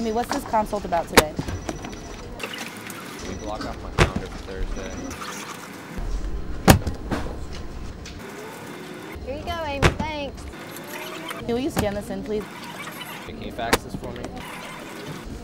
Amy, what's this consult about today? Let me block off my calendar for Thursday. Here you go, Amy. Thanks. Will you scan this in, please? Can you fax this for me?